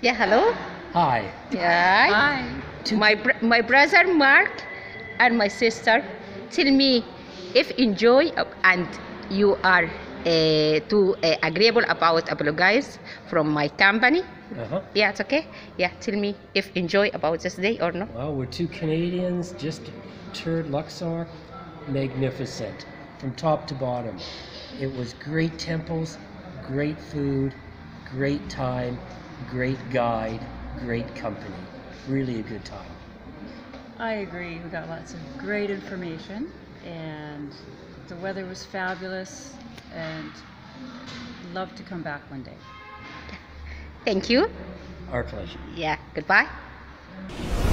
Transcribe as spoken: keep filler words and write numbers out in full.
Yeah, hello. Hi. Yeah. Hi. My br my brother Mark and my sister tell me if enjoy and you are uh, too uh, agreeable about apologize from my company. Uh-huh. Yeah, it's okay. Yeah, tell me if enjoy about this day or no. Well, we're two Canadians, just toured Luxor. Magnificent. From top to bottom. It was great temples, great food, great time, great guide, great company. Really a good time. I agree. We got lots of great information, and the weather was fabulous, and love to come back one day. Thank you. Our pleasure. Yeah, goodbye.